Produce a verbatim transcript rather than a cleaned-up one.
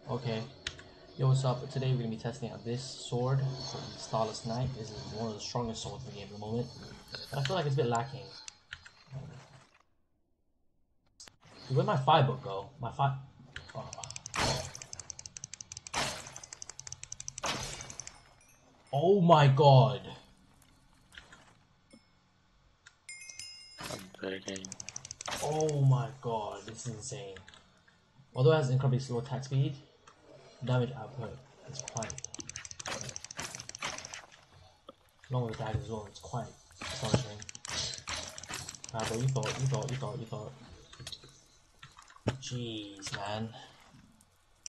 Okay. Yo, what's up? Today we're gonna be testing out this sword called the Starless Knight. This is one of the strongest swords in the game at the moment. But I feel like it's a bit lacking. Where'd my fire book go? My fire. Oh. Oh my god! I'm begging. Oh my god, this is insane. Although it has incredibly slow attack speed, damage output is quite. Along with that as well, it's quite astonishing. Ah, but you thought, you thought, you thought, you thought. Jeez, man.